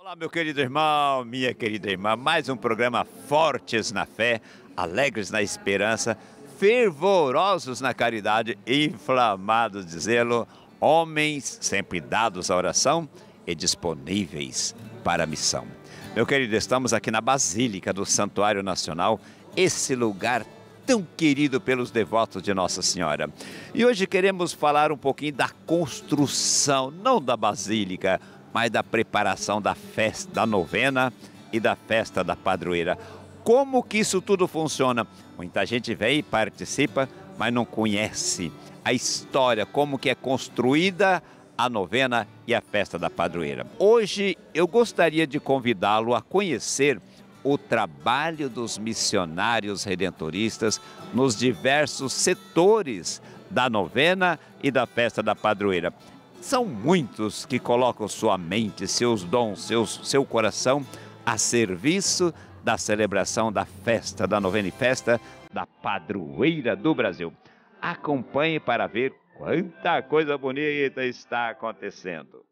Olá, meu querido irmão, minha querida irmã, mais um programa Fortes na Fé, Alegres na Esperança, Fervorosos na Caridade, Inflamados de Zelo, homens sempre dados à oração e disponíveis para a missão. Meu querido, estamos aqui na Basílica do Santuário Nacional, esse lugar tão querido pelos devotos de Nossa Senhora. E hoje queremos falar um pouquinho da construção, não da Basílica, mas da preparação da festa, da novena e da festa da padroeira. Como que isso tudo funciona? Muita gente vem e participa, mas não conhece a história, como que é construída a novena e a festa da padroeira. Hoje eu gostaria de convidá-lo a conhecer o trabalho dos missionários redentoristas nos diversos setores da novena e da festa da padroeira. São muitos que colocam sua mente, seus dons, seu coração a serviço da celebração da festa da novena e festa da padroeira do Brasil. Acompanhe para ver quanta coisa bonita está acontecendo.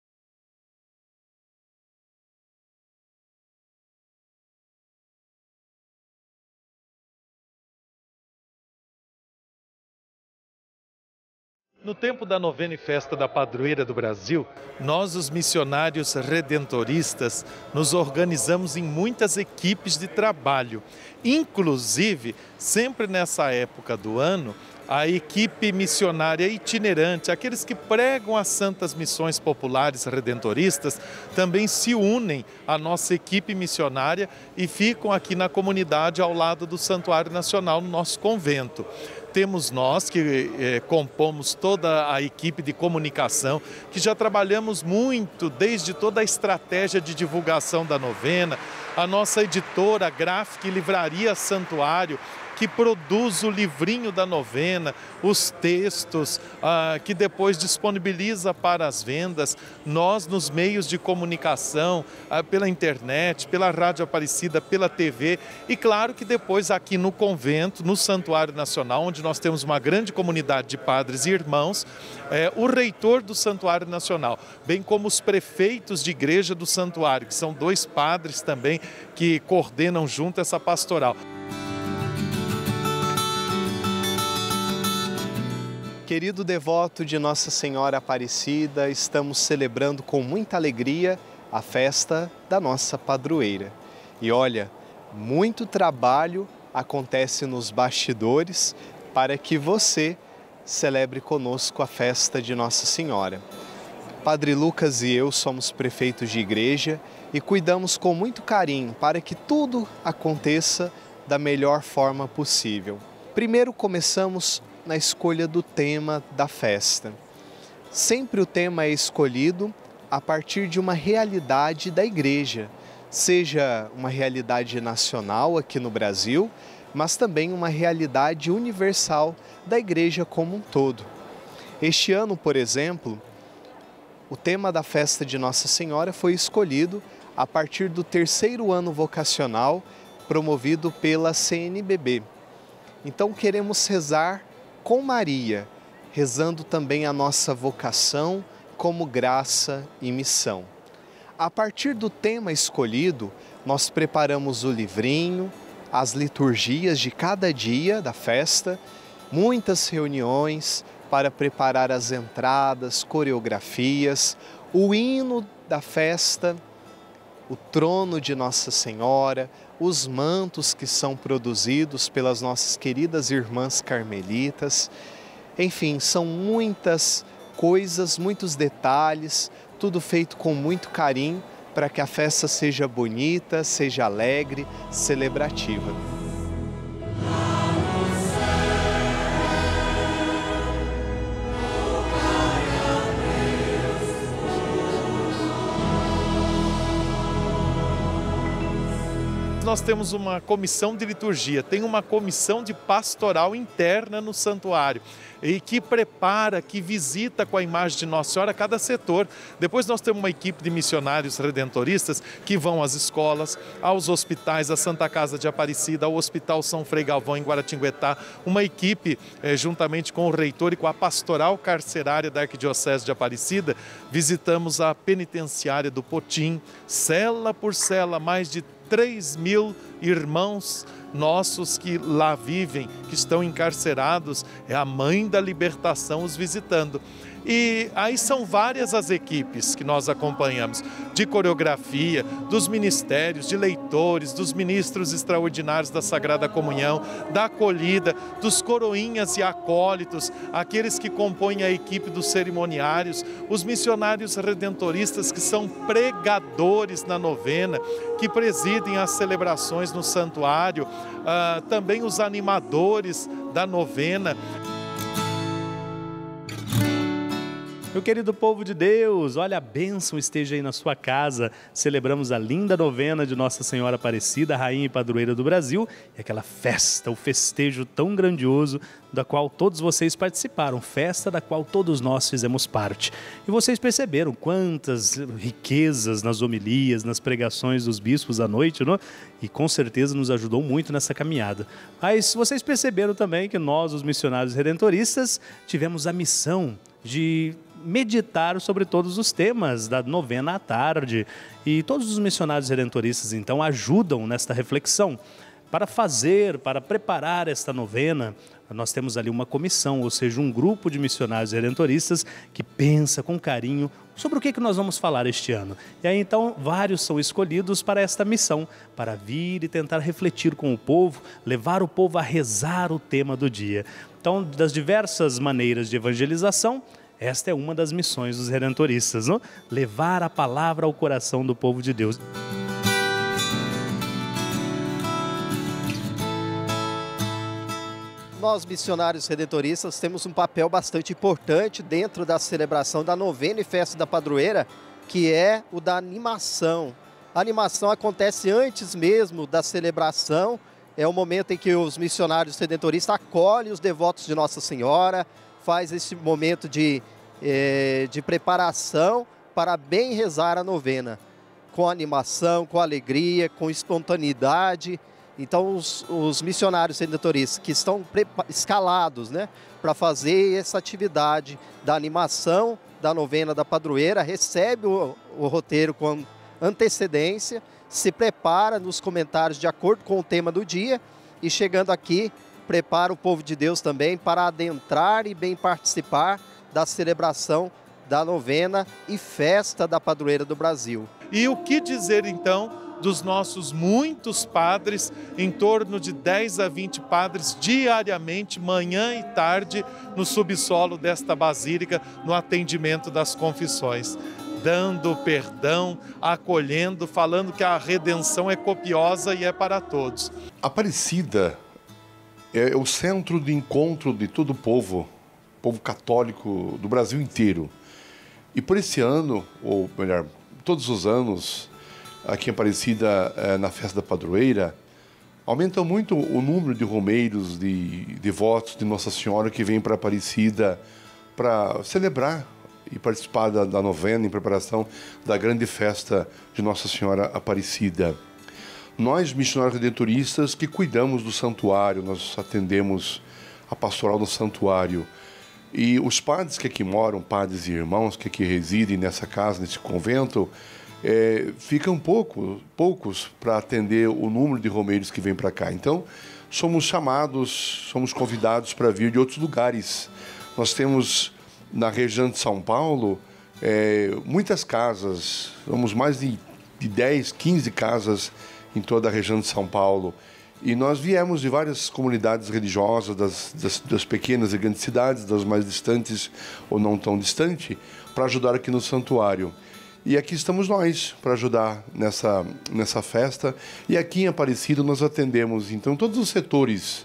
No tempo da novena e festa da padroeira do Brasil, nós, os missionários redentoristas, nos organizamos em muitas equipes de trabalho. Inclusive, sempre nessa época do ano, a equipe missionária itinerante, aqueles que pregam as santas missões populares redentoristas, também se unem à nossa equipe missionária e ficam aqui na comunidade ao lado do Santuário Nacional, no nosso convento. Temos nós que compomos toda a equipe de comunicação, que já trabalhamos muito desde toda a estratégia de divulgação da novena, a nossa editora Gráfica e Livraria Santuário, que produz o livrinho da novena, os textos, que depois disponibiliza para as vendas. Nós, nos meios de comunicação, pela internet, pela Rádio Aparecida, pela TV e claro que depois aqui no convento, no Santuário Nacional, onde nós temos uma grande comunidade de padres e irmãos, o reitor do Santuário Nacional, bem como os prefeitos de igreja do Santuário, que são dois padres também que coordenam junto essa pastoral. Querido devoto de Nossa Senhora Aparecida, estamos celebrando com muita alegria a festa da nossa padroeira. E olha, muito trabalho acontece nos bastidores para que você celebre conosco a festa de Nossa Senhora. Padre Lucas e eu somos prefeitos de igreja e cuidamos com muito carinho para que tudo aconteça da melhor forma possível. Primeiro começamos na escolha do tema da festa. Sempre o tema é escolhido a partir de uma realidade da igreja, seja uma realidade nacional aqui no Brasil, mas também uma realidade universal da igreja como um todo. Este ano, por exemplo, o tema da festa de Nossa Senhora foi escolhido a partir do terceiro ano vocacional promovido pela CNBB. Então queremos rezar com Maria, rezando também a nossa vocação como graça e missão. A partir do tema escolhido, nós preparamos o livrinho, as liturgias de cada dia da festa, muitas reuniões para preparar as entradas, coreografias, o hino da festa, o trono de Nossa Senhora, os mantos que são produzidos pelas nossas queridas irmãs carmelitas. Enfim, são muitas coisas, muitos detalhes, tudo feito com muito carinho para que a festa seja bonita, seja alegre, celebrativa. nós temos uma comissão de liturgia, tem uma comissão de pastoral interna no santuário e que prepara, que visita com a imagem de Nossa Senhora cada setor. Depois nós temos uma equipe de missionários redentoristas que vão às escolas, aos hospitais, à Santa Casa de Aparecida, ao Hospital São Frei Galvão em Guaratinguetá, uma equipe juntamente com o reitor e com a pastoral carcerária da Arquidiocese de Aparecida, visitamos a penitenciária do Potim, cela por cela, mais de 3.000 irmãos nossos que lá vivem, que estão encarcerados, é a Mãe da Libertação os visitando. E aí são várias as equipes que nós acompanhamos, de coreografia, dos ministérios, de leitores, dos ministros extraordinários da Sagrada Comunhão, da acolhida, dos coroinhas e acólitos, aqueles que compõem a equipe dos cerimoniários, os missionários redentoristas que são pregadores na novena, que presidem as celebrações no santuário, também os animadores da novena. Meu querido povo de Deus, olha, a bênção esteja aí na sua casa. Celebramos a linda novena de Nossa Senhora Aparecida, Rainha e Padroeira do Brasil, e aquela festa, o festejo tão grandioso da qual todos vocês participaram, festa da qual todos nós fizemos parte. E vocês perceberam quantas riquezas nas homilias, nas pregações dos bispos à noite, não? E com certeza nos ajudou muito nessa caminhada. Mas vocês perceberam também que nós, os missionários redentoristas, tivemos a missão de meditar sobre todos os temas da novena à tarde. E todos os missionários redentoristas, então, ajudam nesta reflexão. Para preparar esta novena, nós temos ali uma comissão, ou seja, um grupo de missionários redentoristas que pensa com carinho sobre o que nós vamos falar este ano. E aí, então, vários são escolhidos para esta missão, para vir e tentar refletir com o povo, levar o povo a rezar o tema do dia. Então, das diversas maneiras de evangelização, esta é uma das missões dos redentoristas, não? Levar a palavra ao coração do povo de Deus. Nós, missionários redentoristas, temos um papel bastante importante dentro da celebração da novena e festa da padroeira, que é o da animação. A animação acontece antes mesmo da celebração, é o momento em que os missionários redentoristas acolhem os devotos de Nossa Senhora, faz esse momento de preparação para bem rezar a novena, com animação, com alegria, com espontaneidade. Então, os missionários redentoristas que estão escalados, né, para fazer essa atividade da animação da novena da padroeira, recebe o roteiro com antecedência, se prepara nos comentários de acordo com o tema do dia e, chegando aqui, prepara o povo de Deus também para adentrar e bem participar da celebração da novena e festa da padroeira do Brasil. E o que dizer, então, dos nossos muitos padres, em torno de 10 a 20 padres diariamente, manhã e tarde, no subsolo desta basílica, no atendimento das confissões, dando perdão, acolhendo, falando que a redenção é copiosa e é para todos. Aparecida é o centro de encontro de todo o povo católico do Brasil inteiro. E por esse ano, ou melhor, todos os anos, aqui em Aparecida, na festa da padroeira, aumenta muito o número de romeiros, de devotos de Nossa Senhora que vêm para Aparecida para celebrar e participar da novena em preparação da grande festa de Nossa Senhora Aparecida. Nós, missionários redentoristas, que cuidamos do santuário, nós atendemos a pastoral do santuário. E os padres que aqui moram, padres e irmãos que aqui residem nessa casa, nesse convento, ficam poucos para atender o número de romeiros que vem para cá. Então, somos chamados, somos convidados para vir de outros lugares. Nós temos na região de São Paulo muitas casas, somos mais de 10, 15 casas em toda a região de São Paulo. E nós viemos de várias comunidades religiosas, das pequenas e grandes cidades, das mais distantes ou não tão distantes, para ajudar aqui no santuário. E aqui estamos nós para ajudar nessa festa. E aqui em Aparecida nós atendemos, então, todos os setores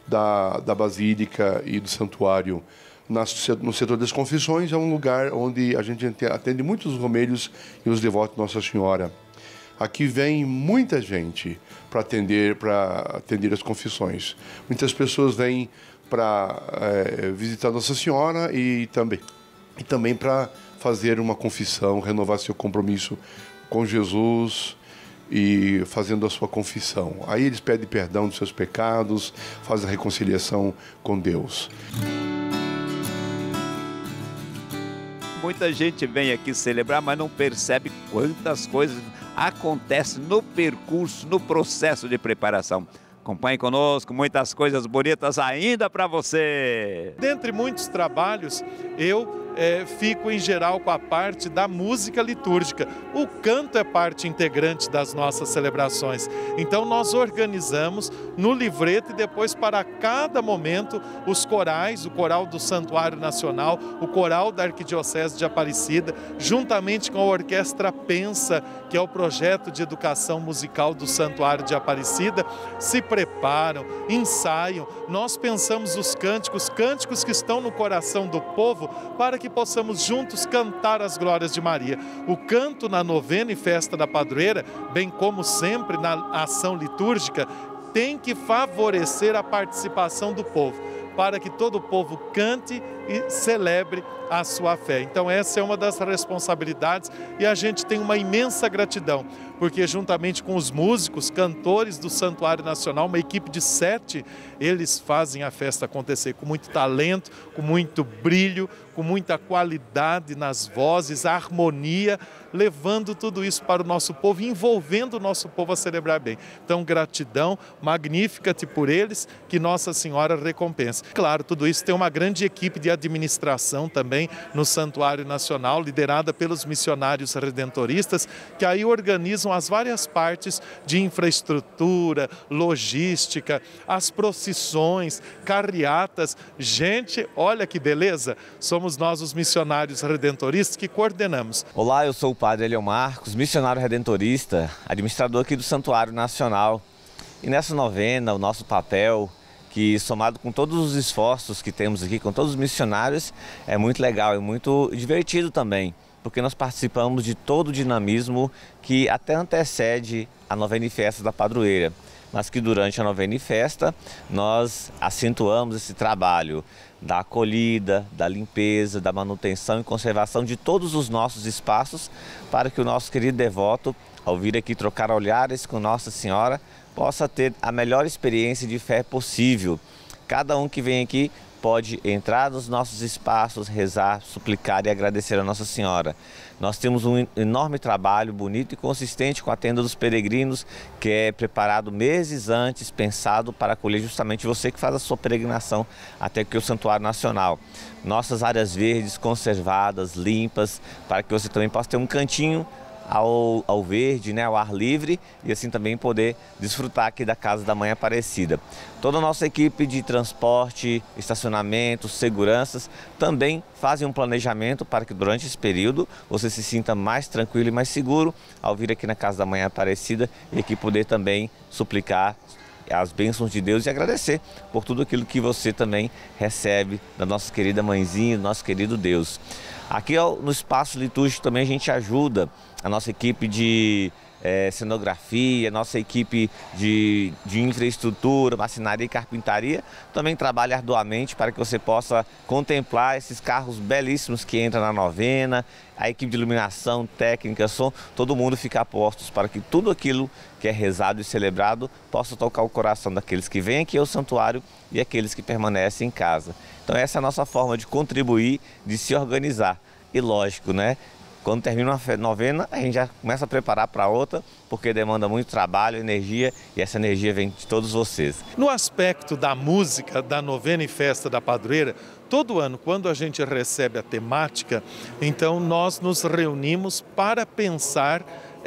da Basílica e do Santuário. No setor das confissões é um lugar onde a gente atende muitos romeiros e os devotos de Nossa Senhora. Aqui vem muita gente para atender as confissões. Muitas pessoas vêm para visitar Nossa Senhora e também para fazer uma confissão, renovar seu compromisso com Jesus e fazendo a sua confissão. Aí eles pedem perdão dos seus pecados, fazem a reconciliação com Deus. Muita gente vem aqui celebrar, mas não percebe quantas coisas acontecem no percurso, no processo de preparação. Acompanhe conosco, muitas coisas bonitas ainda para você. Dentre muitos trabalhos, eu fico em geral com a parte da música litúrgica. O canto é parte integrante das nossas celebrações. Então nós organizamos no livreto e depois para cada momento os corais, o coral do Santuário Nacional, o coral da Arquidiocese de Aparecida, juntamente com a Orquestra Pensa, que é o projeto de educação musical do Santuário de Aparecida, se preparam, ensaiam. Nós pensamos os cânticos que estão no coração do povo para que possamos juntos cantar as glórias de Maria. O canto na novena e festa da padroeira, bem como sempre na ação litúrgica, tem que favorecer a participação do povo, para que todo o povo cante e celebre a sua fé. Então essa é uma das responsabilidades e a gente tem uma imensa gratidão, porque juntamente com os músicos, cantores do Santuário Nacional, uma equipe de 7, eles fazem a festa acontecer com muito talento, com muito brilho, com muita qualidade nas vozes, a harmonia, levando tudo isso para o nosso povo, envolvendo o nosso povo a celebrar bem. Então gratidão, magnífica-te por eles, que Nossa Senhora recompensa. Claro, tudo isso tem uma grande equipe de administração também no Santuário Nacional, liderada pelos missionários redentoristas, que aí organizam as várias partes de infraestrutura, logística, as procissões, carreatas. Gente, olha que beleza! Somos nós os missionários redentoristas que coordenamos. Olá, eu sou o Padre Eliel Marcos, missionário redentorista, administrador aqui do Santuário Nacional. E nessa novena, o nosso papel, que somado com todos os esforços que temos aqui, com todos os missionários, é muito legal, é muito divertido também, porque nós participamos de todo o dinamismo que até antecede a novena e festa da padroeira, mas que durante a novena e festa nós acentuamos esse trabalho da acolhida, da limpeza, da manutenção e conservação de todos os nossos espaços, para que o nosso querido devoto, ao vir aqui trocar olhares com Nossa Senhora, possa ter a melhor experiência de fé possível. Cada um que vem aqui pode entrar nos nossos espaços, rezar, suplicar e agradecer a Nossa Senhora. Nós temos um enorme trabalho bonito e consistente com a tenda dos peregrinos, que é preparado meses antes, pensado para acolher justamente você que faz a sua peregrinação até aqui o Santuário Nacional. Nossas áreas verdes conservadas, limpas, para que você também possa ter um cantinho ao verde, né, ao ar livre, e assim também poder desfrutar aqui da Casa da Mãe Aparecida. Toda a nossa equipe de transporte, estacionamento, seguranças também fazem um planejamento para que durante esse período você se sinta mais tranquilo e mais seguro ao vir aqui na Casa da Mãe Aparecida e aqui poder também suplicar as bênçãos de Deus e agradecer por tudo aquilo que você também recebe da nossa querida mãezinha, do nosso querido Deus. Aqui no espaço litúrgico também a gente ajuda a nossa equipe de cenografia, nossa equipe de infraestrutura, marcenaria e carpintaria também trabalha arduamente para que você possa contemplar esses carros belíssimos que entram na novena, a equipe de iluminação, técnica, som, todo mundo fica a postos para que tudo aquilo que é rezado e celebrado possa tocar o coração daqueles que vêm aqui ao santuário e aqueles que permanecem em casa. Então essa é a nossa forma de contribuir, de se organizar. E lógico, né? Quando termina uma novena, a gente já começa a preparar para outra, porque demanda muito trabalho, energia, e essa energia vem de todos vocês. No aspecto da música, da novena e festa da padroeira, todo ano, quando a gente recebe a temática, então nós nos reunimos para pensar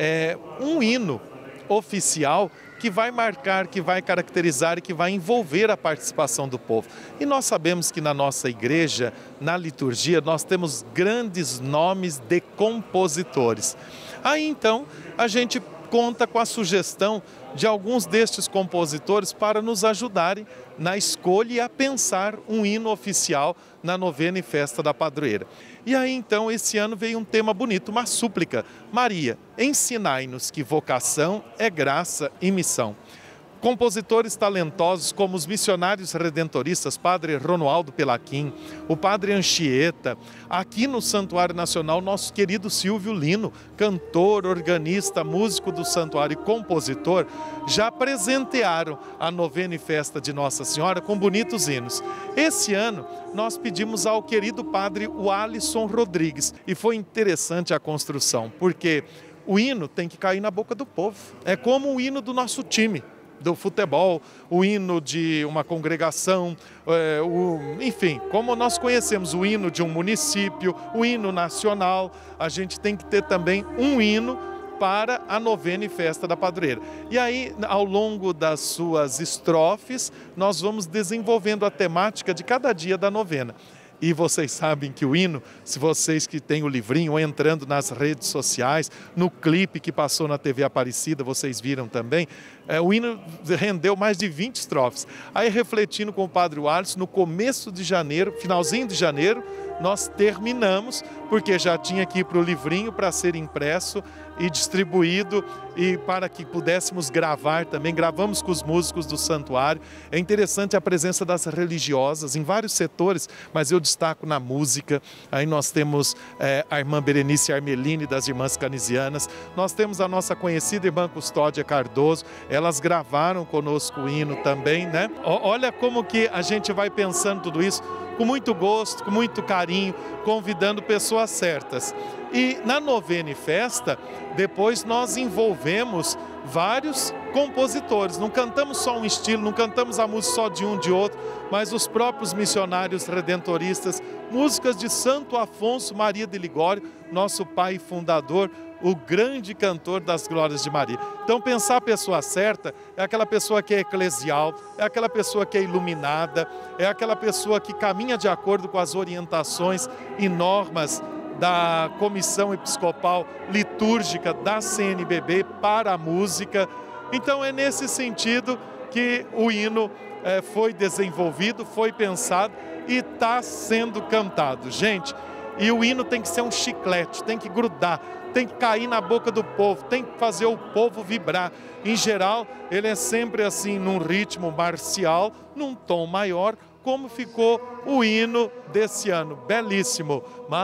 um hino oficial que vai marcar, que vai caracterizar e que vai envolver a participação do povo. E nós sabemos que na nossa igreja, na liturgia, nós temos grandes nomes de compositores. Aí então a gente conta com a sugestão de alguns destes compositores para nos ajudarem na escolha e a pensar um hino oficial na novena e festa da padroeira. E aí então esse ano veio um tema bonito, uma súplica: Maria, ensinai-nos que vocação é graça e missão. Compositores talentosos como os missionários redentoristas, padre Romualdo Pelaquim, o padre Anchieta, aqui no Santuário Nacional, nosso querido Silvio Lino, cantor, organista, músico do santuário e compositor, já presentearam a novena e festa de Nossa Senhora com bonitos hinos. Esse ano nós pedimos ao querido padre Alisson Rodrigues e foi interessante a construção, porque o hino tem que cair na boca do povo, é como o hino do nosso time do futebol, o hino de uma congregação, enfim, como nós conhecemos o hino de um município, o hino nacional, a gente tem que ter também um hino para a novena e festa da padroeira. E aí, ao longo das suas estrofes, nós vamos desenvolvendo a temática de cada dia da novena. E vocês sabem que o hino, se vocês que têm o livrinho ou entrando nas redes sociais, no clipe que passou na TV Aparecida, vocês viram também, o hino rendeu mais de 20 estrofes. Aí, refletindo com o padre Alisson, no começo de janeiro, finalzinho de janeiro, nós terminamos, porque já tinha que ir para o livrinho para ser impresso e distribuído, e para que pudéssemos gravar também. Gravamos com os músicos do santuário. É interessante a presença das religiosas em vários setores, mas eu destaco na música. Aí nós temos a irmã Berenice Armeline, das Irmãs Canisianas. Nós temos a nossa conhecida irmã Custódia Cardoso. Elas gravaram conosco o hino também, né? Olha como que a gente vai pensando tudo isso com muito gosto, com muito carinho, convidando pessoas certas. E na novena e festa, depois nós envolvemos vários compositores. Não cantamos só um estilo, não cantamos a música só de um, de outro, mas os próprios missionários redentoristas, músicas de Santo Afonso Maria de Ligório, nosso pai fundador, o grande cantor das glórias de Maria. Então, pensar a pessoa certa é aquela pessoa que é eclesial, é aquela pessoa que é iluminada, é aquela pessoa que caminha de acordo com as orientações e normas da Comissão Episcopal Litúrgica da CNBB para a música. Então, é nesse sentido que o hino foi desenvolvido, foi pensado e está sendo cantado. Gente, e o hino tem que ser um chiclete, tem que grudar, tem que cair na boca do povo, tem que fazer o povo vibrar. Em geral, ele é sempre assim, num ritmo marcial, num tom maior, como ficou o hino desse ano. Belíssimo.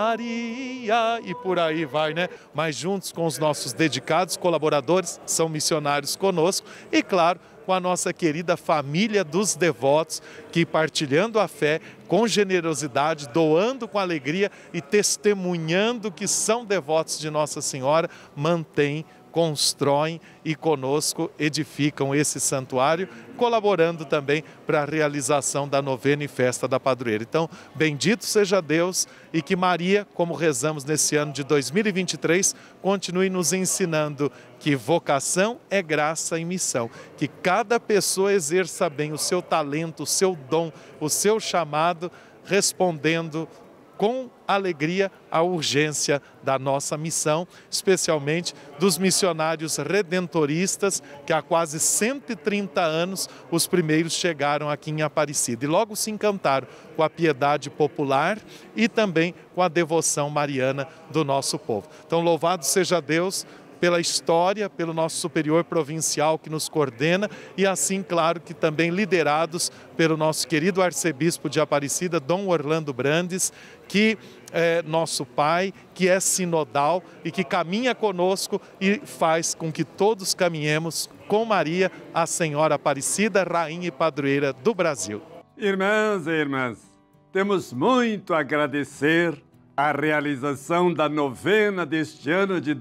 Maria, e por aí vai, né? Mas juntos com os nossos dedicados colaboradores, são missionários conosco, e claro, com a nossa querida família dos devotos, que partilhando a fé, com generosidade, doando com alegria e testemunhando que são devotos de Nossa Senhora, mantêm, constroem e conosco edificam esse santuário, colaborando também para a realização da novena e festa da padroeira. Então, bendito seja Deus e que Maria, como rezamos nesse ano de 2023, continue nos ensinando que vocação é graça e missão, que cada pessoa exerça bem o seu talento, o seu dom, o seu chamado, respondendo com alegria à urgência da nossa missão, especialmente dos missionários redentoristas, que há quase 130 anos os primeiros chegaram aqui em Aparecida e logo se encantaram com a piedade popular e também com a devoção mariana do nosso povo. Então, louvado seja Deus pela história, pelo nosso superior provincial que nos coordena e assim, claro, que também liderados pelo nosso querido arcebispo de Aparecida, Dom Orlando Brandes, que é nosso pai, que é sinodal e que caminha conosco e faz com que todos caminhemos com Maria, a Senhora Aparecida, Rainha e Padroeira do Brasil. Irmãos e irmãs, temos muito a agradecer a realização da novena deste ano de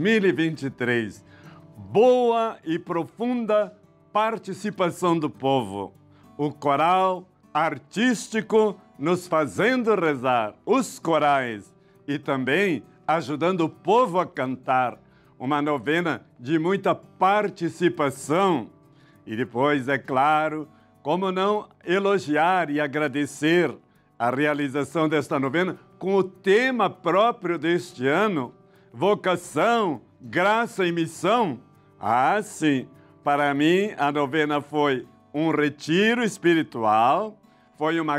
2023. Boa e profunda participação do povo. O coral artístico nos fazendo rezar, os corais e também ajudando o povo a cantar. Uma novena de muita participação. E depois, é claro, como não elogiar e agradecer a realização desta novena com o tema próprio deste ano, vocação, graça e missão. Ah, sim. Para mim, a novena foi um retiro espiritual, foi uma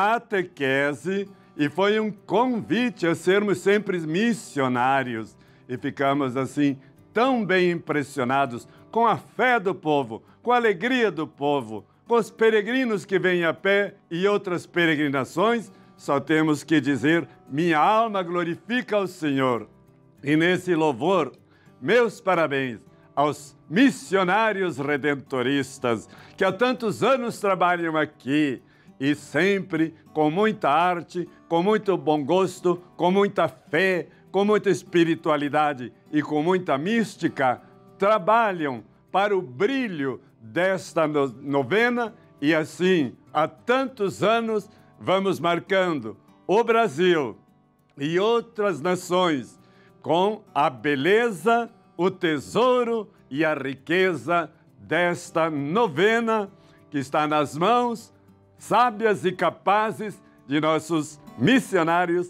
catequese e foi um convite a sermos sempre missionários. E ficamos assim tão bem impressionados com a fé do povo, com a alegria do povo, com os peregrinos que vêm a pé e outras peregrinações. Só temos que dizer: minha alma glorifica ao Senhor. E nesse louvor, meus parabéns aos missionários redentoristas que há tantos anos trabalham aqui e sempre com muita arte, com muito bom gosto, com muita fé, com muita espiritualidade e com muita mística, trabalham para o brilho desta novena e assim, há tantos anos, vamos marcando o Brasil e outras nações com a beleza, o tesouro e a riqueza desta novena que está nas mãos sábias e capazes de nossos missionários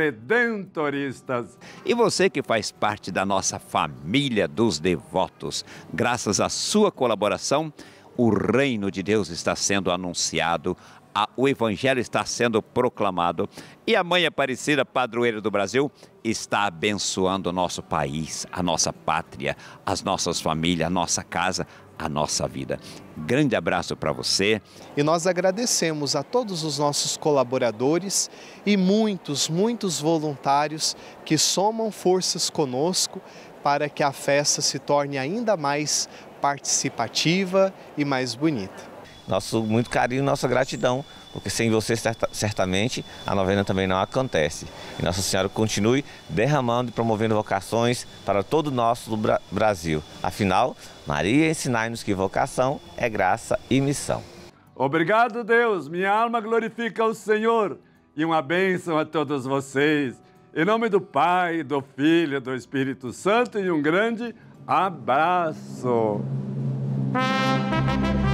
redentoristas. E você que faz parte da nossa família dos devotos, graças à sua colaboração, o reino de Deus está sendo anunciado, o Evangelho está sendo proclamado e a Mãe Aparecida, padroeira do Brasil, está abençoando o nosso país, a nossa pátria, as nossas famílias, a nossa casa, a nossa vida. Grande abraço para você. E nós agradecemos a todos os nossos colaboradores e muitos voluntários que somam forças conosco para que a festa se torne ainda mais participativa e mais bonita. Nosso muito carinho, nossa gratidão, porque sem você certamente a novena também não acontece. E Nossa Senhora continue derramando e promovendo vocações para todo o nosso Brasil. Afinal, Maria ensinai-nos que vocação é graça e missão. Obrigado, Deus. Minha alma glorifica o Senhor. E uma bênção a todos vocês. Em nome do Pai, do Filho e do Espírito Santo, e um grande abraço.